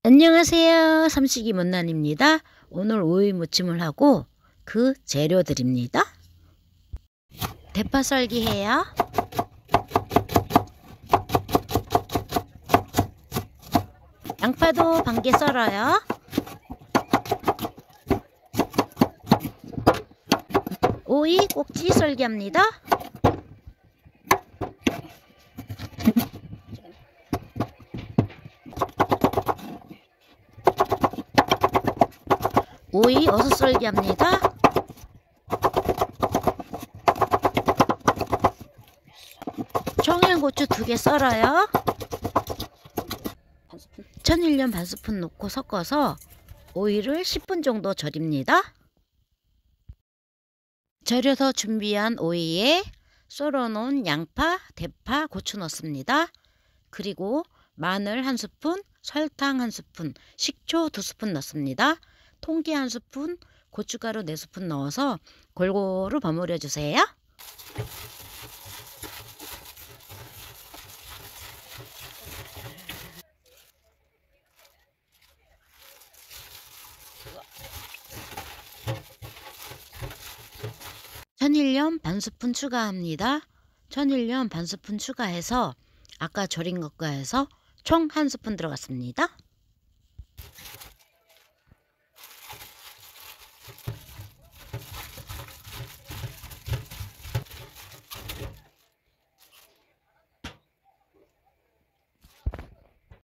안녕하세요. 삼식이 못난입니다. 오늘 오이 무침을 하고 그 재료들입니다. 대파 썰기 해요. 양파도 반개 썰어요. 오이 꼭지 썰기 합니다. 오이 어슷 썰기 합니다. 청양고추 2개 썰어요. 천일염 반스푼 넣고 섞어서 오이를 10분 정도 절입니다. 절여서 준비한 오이에 썰어놓은 양파, 대파, 고추 넣습니다. 그리고 마늘 1스푼, 설탕 1스푼, 식초 2스푼 넣습니다. 통깨 1스푼, 고춧가루 4스푼 넣어서 골고루 버무려 주세요. 천일염 반스푼 추가합니다. 천일염 반스푼 추가해서 아까 절인 것과 해서 총 1스푼 들어갔습니다.